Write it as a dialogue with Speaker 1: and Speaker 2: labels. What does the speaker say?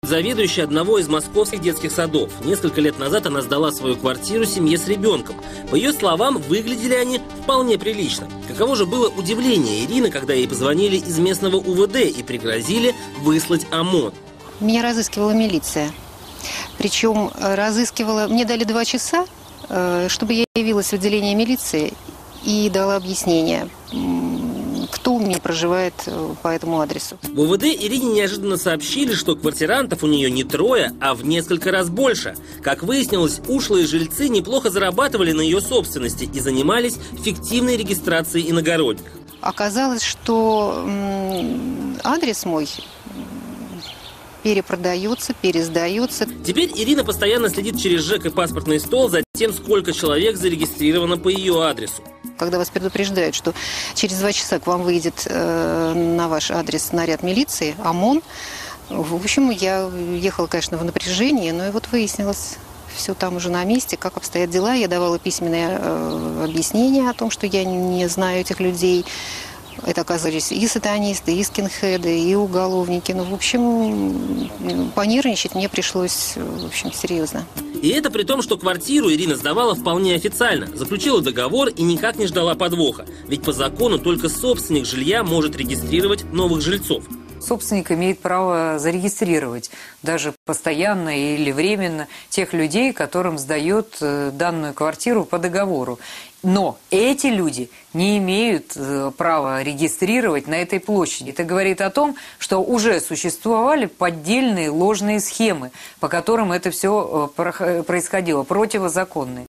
Speaker 1: Заведующая одного из московских детских садов. Несколько лет назад она сдала свою квартиру семье с ребенком. По ее словам, выглядели они вполне прилично. Каково же было удивление Ирины, когда ей позвонили из местного УВД и пригрозили выслать ОМОН.
Speaker 2: Меня разыскивала милиция. Причем разыскивала... Мне дали 2 часа, чтобы я явилась в отделение милиции и дала объяснение, кто у меня проживает по этому адресу.
Speaker 1: В УВД Ирине неожиданно сообщили, что квартирантов у нее не 3, а в несколько раз больше. Как выяснилось, ушлые жильцы неплохо зарабатывали на ее собственности и занимались фиктивной регистрацией иногородних.
Speaker 2: Оказалось, что адрес мой перепродается, пересдается.
Speaker 1: Теперь Ирина постоянно следит через ЖЭК и паспортный стол за тем, сколько человек зарегистрировано по ее адресу.
Speaker 2: Когда вас предупреждают, что через 2 часа к вам выйдет на ваш адрес наряд милиции, ОМОН, в общем, я ехала, конечно, в напряжении, но и вот выяснилось все там уже на месте, как обстоят дела. Я давала письменное объяснение о том, что я не знаю этих людей. Это оказались и сатанисты, и скинхеды, и уголовники. Ну, в общем, понервничать мне пришлось, в общем, серьезно.
Speaker 1: И это при том, что квартиру Ирина сдавала вполне официально. Заключила договор и никак не ждала подвоха. Ведь по закону только собственник жилья может регистрировать новых жильцов.
Speaker 3: Собственник имеет право зарегистрировать даже постоянно или временно тех людей, которым сдает данную квартиру по договору. Но эти люди не имеют права регистрировать на этой площади. Это говорит о том, что уже существовали поддельные ложные схемы, по которым это все происходило, противозаконные.